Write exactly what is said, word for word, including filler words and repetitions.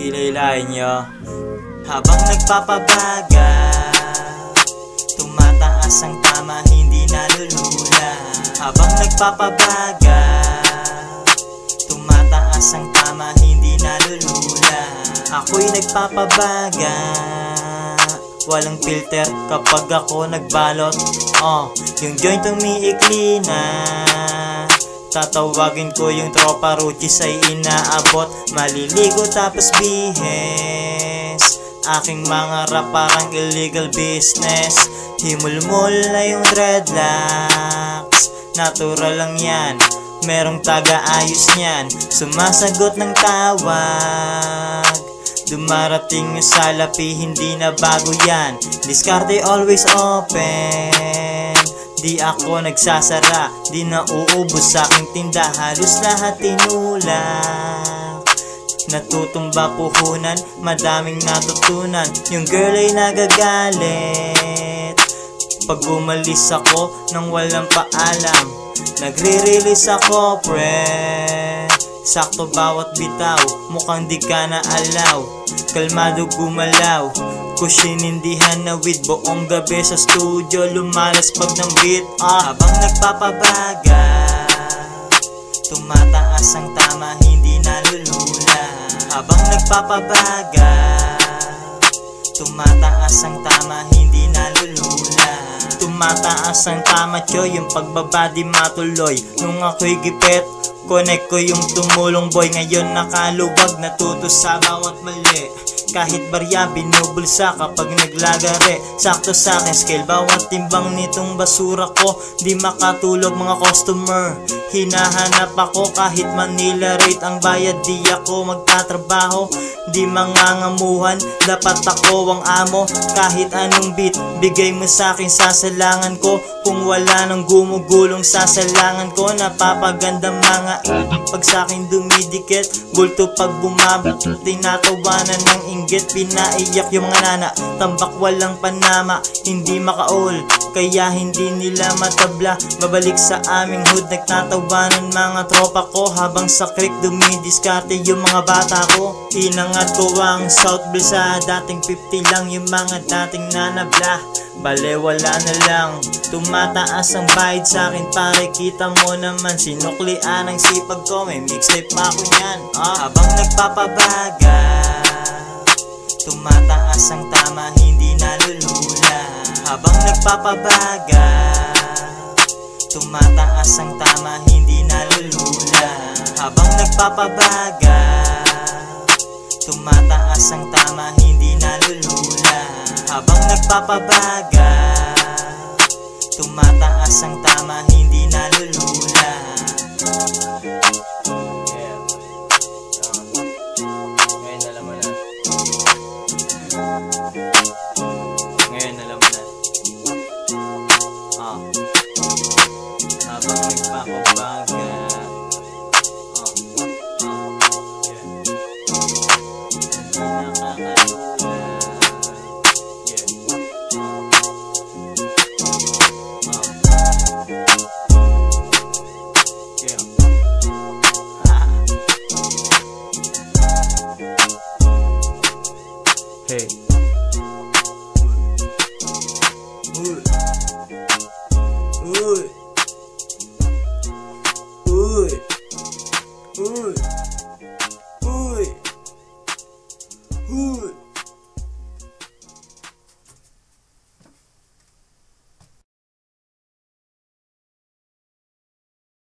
Kilalain nyo. Habang nagpapabaga, tumataas ang tama, hindi nalulula. Habang nagpapabaga, tumataas ang tama, hindi nalulula. Ako'y nagpapabaga, walang filter kapag ako nagbalot. Oh, yung joint umiikli na, tatawagin ko yung tropa, ruchis ay inaabot. Maliligo tapos bihes, aking mga rap parang illegal business. Himulmol na yung dreadlocks, natural lang yan, merong taga-ayos niyan. Sumasagot ng tawag, dumarating yung salapi, hindi na bago yan. Diskarte always open, di ako nagsasara, di na uubos sa aking tinda. Halos lahat tinulak, natutumba puhunan, madaming natutunan. Yung girl ay nagagalit pag umalis ako nang walang paalam. Nagre-release ako, pre, sakto bawat bitaw, mukhang di ka na alaw. Kalmado gumalaw, kusinindihan na with buong gabi sa studio, lumalas pag ng beat. Ah, habang nagpapabaga, tumataas ang tama, hindi nalulula. Habang nagpapabaga, tumataas ang tama, hindi nalulula. Tumataas ang tama, cho, yung pagbaba di matuloy. Nung ako'y gipet, connect ko yung tumulong boy. Ngayon nakaluwag, natuto sa bawat mali. Kahit barya, binubulsa kapag naglagare. Sakto sa akin scale, bawat timbang nitong basura ko. Di makatulog mga customer, hinahanap ako. Kahit Manila rate ang bayad, di ako magtatrabaho. Di mangangamuhan, dapat ako ang amo. Kahit anong beat, bigay mo sa akin, sasalangan ko. Kung wala nang gumugulong, sasalangan ko. Napapaganda mga pag sa akin dumidikit, bulto pag bumaba, tinatawanan ng inggit. Pinaiyak yung mga nana, tambak walang panama, hindi makaol, kaya hindi nila matabla. Babalik sa aming hood, nagtatawanan mga tropa ko. Habang sa creek dumidiskarte yung mga bata ko. Inangat ko ang South Bill sa dating fifty lang, yung mga dating nanabla. Bale wala na lang, tumataas ang bayad sa akin pare. Kita mo naman, sinuklian ang sipag ko, may mixtape pa ako yan. Ah, habang nagpapabaga, tumataas ang tama, hindi nalulula. Habang nagpapabaga, tumataas ang tama, hindi nalulula. Habang nagpapabaga, tumataas ang tama, hindi nalulula. Habang nagpapabaga, tumataas ang tama, hindi nalulula. Yeah. Um, ngayon alam mo na.